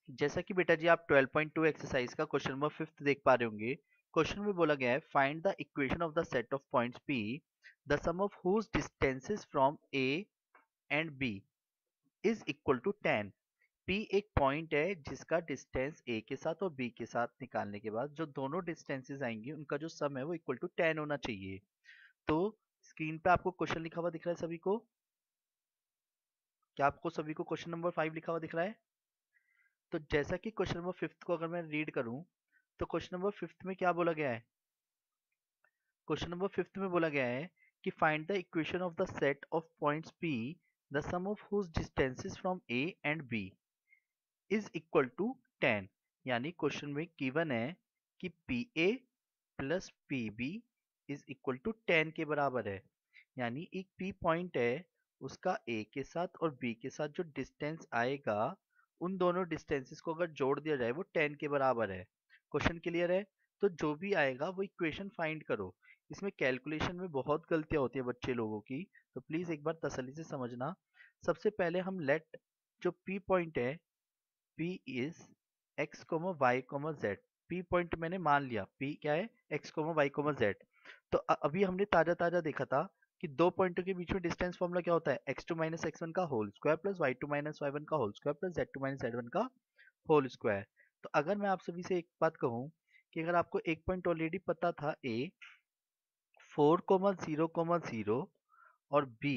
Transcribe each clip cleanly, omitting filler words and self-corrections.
जैसा कि बेटा जी आप 12.2 एक्सरसाइज का क्वेश्चन नंबर 5 देख पा रहे होंगे। क्वेश्चन में बोला गया है find the equation of the set of points P the sum of whose distances from A and B is equal to 10। P एक पॉइंट है जिसका डिस्टेंस A के साथ और B के साथ निकालने के बाद जो दोनों डिस्टेंसेस आएंगे उनका जो सम है वो इक्वल टू 10 होना चाहिए। तो स्क्रीन पे आपको क्वेश्चन लिखा हुआ दिख रहा है सभी को? क्या आपको सभी को क्वेश्चन नंबर 5 लिखा हुआ दिख रहा है? तो जैसा कि क्वेश्चन नंबर 5 को अगर मैं रीड करूं तो क्वेश्चन नंबर 5 में क्या बोला गया है? क्वेश्चन नंबर 5 में बोला गया है कि find the equation of the set of points P the sum of whose distances from A and B is equal to 10। यानी क्वेश्चन में गिवन है कि PA plus PB is equal to 10 के बराबर है। यानी एक P पॉइंट है, उसका A के साथ और B के साथ जो डिस्टेंस आएगा उन दोनों डिस्टेंसेस को अगर जोड़ दिया जाए वो 10 के बराबर है। क्वेश्चन क्लियर है? तो जो भी आएगा वो इक्वेशन फाइंड करो। इसमें कैलकुलेशन में बहुत गलतियां होती है बच्चे लोगों की, तो प्लीज एक बार तसल्ली से समझना। सबसे पहले हम लेट जो P पॉइंट है P is x, y, z। P point मैंने मान लिया, P क्या है? x, y, z। तो अभी हमने ताजा ताजा देखा था कि दो पॉइंटों के बीच में डिस्टेंस फॉर्मूला क्या होता है? x2 माइनस x1 का whole square plus y2 minus y1 का whole square plus z2 minus z1 का होल स्क्वायर। तो अगर मैं आप सभी से एक बात कहूं कि अगर आपको एक पॉइंट ऑलरेडी पता था A 4,0,0 और B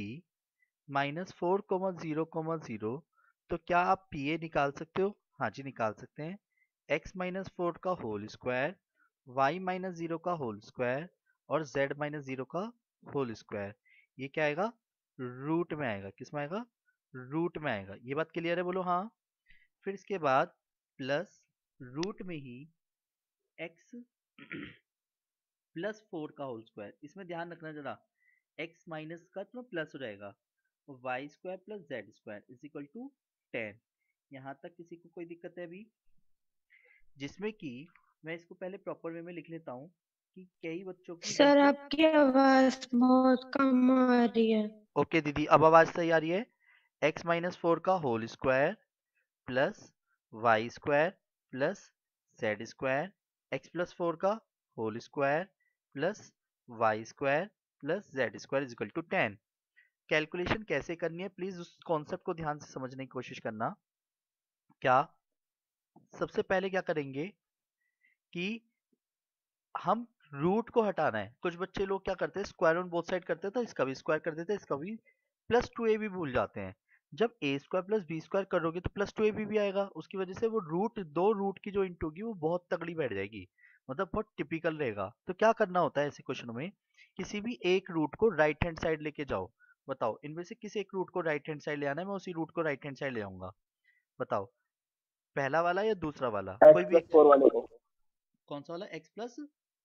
-4,0,0 तो क्या आप PA निकाल सकते हो? हाँ जी निकाल सकते हैं। x माइनस 4 का होल स्क्वायर, y माइनस 0 का होल स्क्वायर और z माइनस 0 का होल स्क्वायर, ये क्या आएगा? रूट में आएगा। किस में आएगा? रूट में आएगा। ये बात क्लियर है? बोलो हाँ। फिर इसके बाद प्लस रूट में ही x प्लस 4 का होल स्क्वायर। इसमें ध्यान रखना जरा, x माइनस का तो प्लस हो जाएगा, y square plus z square is equal to 10। यहाँ तक किसी को कोई दिक्कत है अभी? जिसमें कि मैं इसको पहले प्रॉपर वे में लिख लेता हूँ कि कई बच्चों की सर गलती। आपकी आवाज बहुत कम आ रही है। ओके दीदी, अब आवाज सही आ रही है। x माइनस 4 का whole square plus y square plus z square, x plus 4 का whole square plus y square plus z square is equal to 10। Calculation कैसे करनी है प्लीज उस कॉन्सेप्ट को ध्यान से समझने की कोशिश करना। क्या सबसे पहले क्या करेंगे कि हम रूट को हटाना है। कुछ बच्चे लोग क्या करते हैं, स्क्वायर ऑन बोथ साइड करते हैं, तो इसका भी स्क्वायर कर देते हैं, इसका भी प्लस 2a भी भूल जाते हैं। जब a square plus b square करोगे तो प्लस 2ab भी आएगा, उसकी वजह से वो रूट, दो रूट की जो इंटू होगी वो बहुत तगड़ी बैठ जाएगी, मतलब बहुत टिपिकल रहेगा। तो क्या करना होता है ऐसे क्वेश्चनों में, किसी भी एक रूट को राइट हैंड साइड लेके जाओ। बताओ इनमें से किसी एक रूट को राइट हैंड साइड ले आना है, मैं उसी रूट को राइट हैंड साइड ले आऊंगा। बताओ पहला वाला या दूसरा वाला, कोई एक्स भी। प्लस 4 वाले को, कौन सा वाला? x प्लस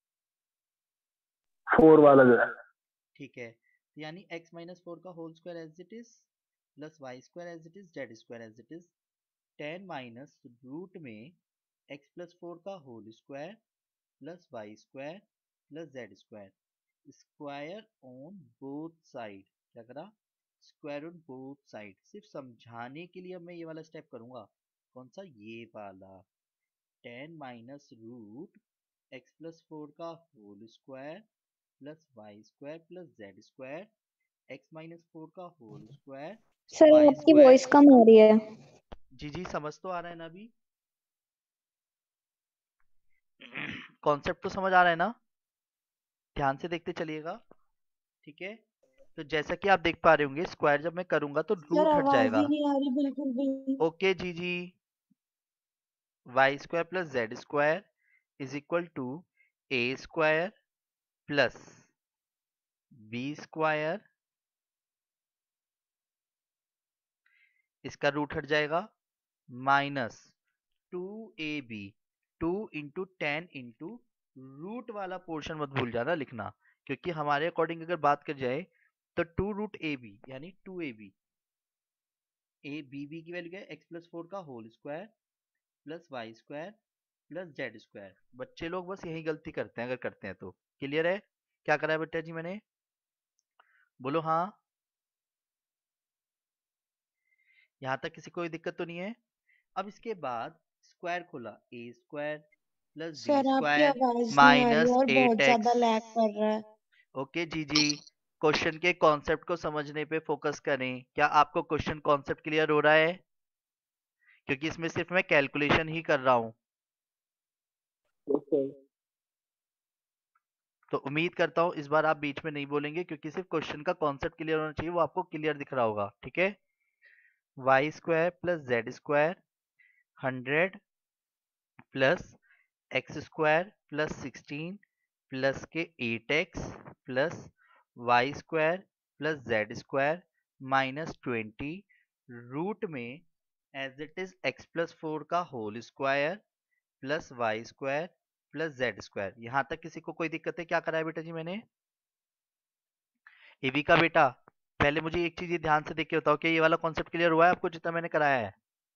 4 वाला जो है। ठीक है, तो यानी x माइनस 4 का whole square as it is plus y square as it is z square as it is 10 minus root में x प्लस 4 का whole square plus y square plus z square, square on both side. क्या करा? Square on both side. सिर्फ समझाने के लिए अब मैं ये वाला स्टेप करूंगा। कौन सा? ये वाला। 10 माइनस रूट x प्लस 4 का whole square plus y square plus z square, x minus 4 का होल स्क्वायर सर वाई आपकी स्क्वायर। वॉइस कम आ रही है। जी जी समझ तो आ रहा है ना अभी? कॉन्सेप्ट तो समझ आ रहा है ना? ध्यान से देखते चलिएगा, ठीक है। तो जैसा कि आप देख पा रहे होंगे, स्क्वायर जब मैं करूंगा तो सर रूट हट आवाज ही जाएगा। नहीं आ रही बिल्कुल भी। ओके जी जी, y square plus z square is equal to a square plus b square, इसका रूट हट जाएगा, माइनस 2ab, 2 × 10 रूट वाला पोर्शन मत भूल जाना लिखना, क्योंकि हमारे अकॉर्डिंग अगर बात कर जाए तो 2√ab यानी 2ab, ए बी बी की वैल्यू क्या है? एक्स प्लस 4 का whole square plus y square plus z square. बच्चे लोग बस यही गलती करते हैं अगर करते हैं तो। क्लियर है? क्या करा है बेटा जी मैंने? बोलो हाँ। यहाँ तक किसी को कोई दिक्कत तो नहीं है? अब इसके बाद स्क्वायर खोला, a square plus b sir आपकी स्क्वायर आवाज नहीं आ रही माइनस और बहुत 8x। ज्यादा लैग कर रहा है। ओके जी जी, क्वेश्चन के कॉन्सेप्ट को समझने पे फोकस करें। क्या आपको क्वेश्चन कॉन्सेप्ट क्लियर हो रहा है? क्योंकि इसमें सिर्फ मैं कैलकुलेशन ही कर रहा हूँ। तो उम्मीद करता हूँ इस बार आप बीच में नहीं बोलेंगे, क्योंकि सिर्फ क्वेश्चन का कॉन्सेप्ट क्लियर होना चाहिए, वो आपको क्लियर दिख रहा होगा। ठीक है, y square plus z square 100 plus x square plus 16 plus के 8x plus y square plus z square minus 20 root में as it is x plus 4 का whole square plus y square plus z square. यहां तक किसी को कोई दिक्कत है? क्या करा है बेटा जी मैंने? एवी का बेटा, पहले मुझे एक चीज ये ध्यान से देख के बताओ कि ये वाला कॉन्सेप्ट क्लियर हुआ है आपको जितना मैंने कराया है?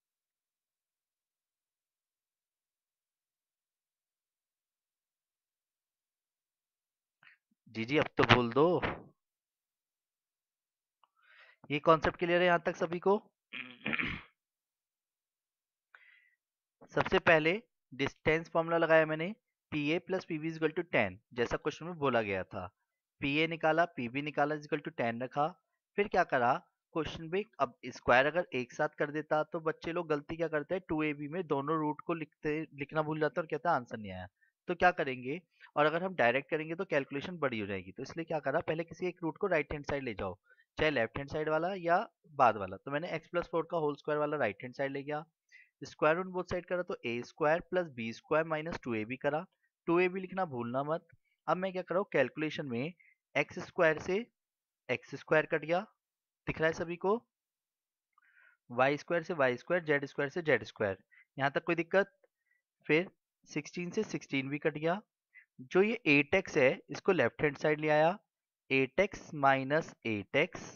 जी जी, अब तो बोल दो। ये कॉन्सेप्ट क्लियर है यहां तक सभी को? सबसे पहले डिस्टेंस फॉर्मूला लगाया मैंने, P A plus P B equal to 10, जैसा क्वेश्चन में बोला गया था। पी ए निकाला, पी बी निकाला, इजल टू 10 रखा। फिर क्या करा, क्वेश्चन में अब स्क्वायर अगर एक साथ कर देता तो बच्चे लोग गलती क्या करते हैं, 2ab में दोनों रूट को लिखना भूल जाते हैं और कहते हैं आंसर नहीं आया। तो क्या करेंगे, और अगर हम डायरेक्ट करेंगे तो कैलकुलेशन बड़ी हो जाएगी, तो इसलिए क्या करा, पहले किसी एक रूट को राइट हैंड साइड ले जाओ, चाहे लेफ्ट हैंड साइड वाला या बाद वाला। तो मैंने एक्स प्लस 4 का होल स्क्वायर वाला राइट हैंड साइड ले गया, स्क्वायर ऑन बोथ साइड करा तो a square plus b square minus 2ab करा। 2ab लिखना भूलना मत। अब मैं क्या कर रहा हूँ, कैलकुलेशन में एक्स स्क्वायर से एक्स स्क्वायर कट गया, दिख रहा है सभी को? वाई स्क्वायर से वाई स्क्वायर, जेड स्क्वायर से जेड स्क्वायर, यहाँ तक कोई दिक्कत? फिर 16 से 16 भी कट गया। जो ये 8x है इसको लेफ्ट हैंड साइड ले आया, 8x माइनस 8x,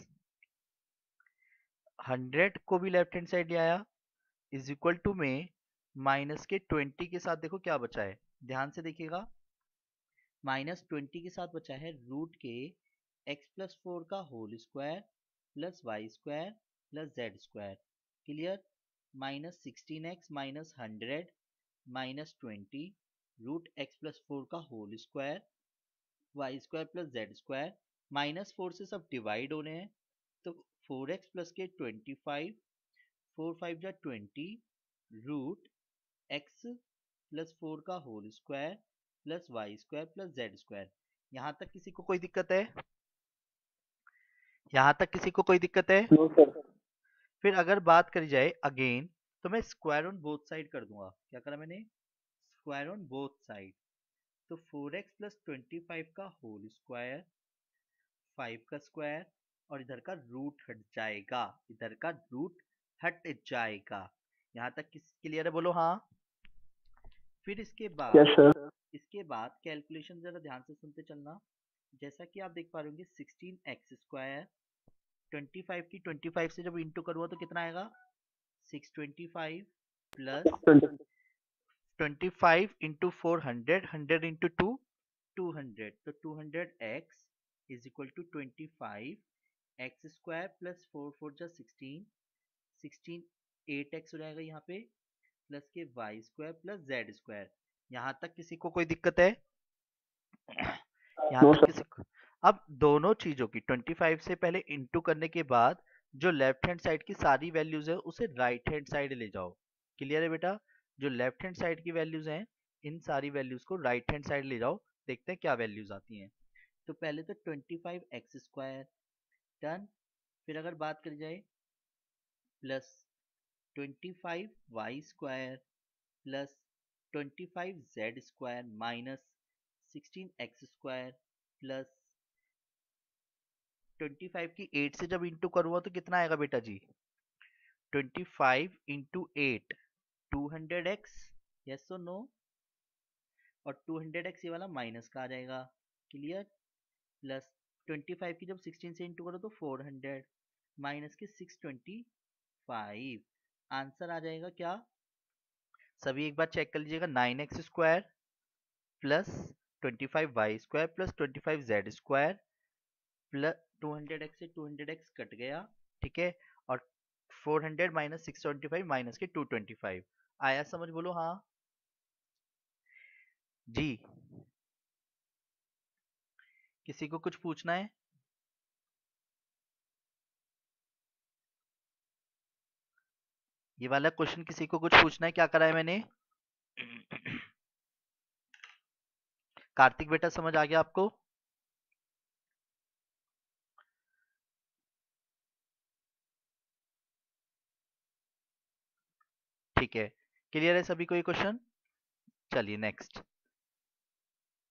100 को भी लेफ्ट हैंड साइड ले आया, इज इक्वल टू में माइनस के 20 के साथ देखो क्या बचा है, ध्यान से देखिएगा। माइनस 20 के साथ बचा है रूट के एक्स प्लस 4 का whole square plus y square plus z square. Clear? Minus 16x minus 100 minus 20 root x plus 4 का whole square y square plus z square. Minus 4 से सब डिवाइड होने हैं, तो 4x प्लस के 25, 4 5 जा 20 रूट एक्स प्लस 4 का whole square plus y square plus z square. यहाँ तक किसी को कोई दिक्कत है? यहाँ तक किसी को कोई दिक्कत है? No sir. फिर अगर बात करी जाए अगेन, तो मैं स्क्वायर ऑन बोथ साइड कर दूंगा। क्या करा मैंने? Square on both side. तो 4x प्लस 25 का होल स्क्वायर, 5 का स्क्वायर, और इधर का रूट हट जाएगा, इधर का रूट हट जाएगा। यहाँ तक किस क्लियर है? बोलो हाँ। फिर यस सर। इसके बाद कैलकुलेशन जरा ध्यान से सुनते चलना। जैसा कि आप देख पा रहे होंगे 16x स्क्वायर 25 की 25 से जब इंटू करूँगा तो कितना आएगा, 625 प्लस 25 इंटू 400, 100 इंटू 2 200, तो 200x is equal to 25 x square plus 4 4 जा 16, 16 8x हो जाएगा यहाँ पे, प्लस के y square plus z square. यहाँ तक किसी को कोई दिक्कत है? यहाँ नो तक सर। किसी को? अब दोनों चीजों की 25 से पहले इंटू करने के बाद जो लेफ्ट हैंड साइड की सारी वैल्यूज है उसे राइट हैंड साइड ले जाओ। क्लियर है बेटा? जो लेफ्ट हैंड साइड की वैल्यूज हैं इन सारी वैल्यूज को राइट हैंड साइड ले जाओ, देखते हैं क्या वैल्यूज आती हैं। तो पहले तो 25x स्क्वायर डन। फिर अगर बात करी जाए plus 25y square plus 25z square minus 16x square plus 25 की 8 से जब इंटू करूंगा तो कितना आएगा बेटा जी? 25 इंटू 8, 200x, यस और नो? और 200x ये वाला माइनस का आ जाएगा। क्लियर? प्लस 25 की जब 16 से इंटू करो तो 400 माइनस के 625, आंसर आ जाएगा क्या? सभी एक बार चेक कर लीजिएगा, 9x square plus 25y square plus 25z square plus 200x से 200x कट गया, ठीक है, और 400 माइनस 625 माइनस के 225, आया समझ, बोलो हाँ जी। किसी को कुछ पूछना है? ये वाला क्वेश्चन किसी को कुछ पूछना है, क्या करा है मैंने? कार्तिक बेटा समझ आ गया आपको? ठीक है, क्लियर है सभी को ये क्वेश्चन? चलिए नेक्स्ट।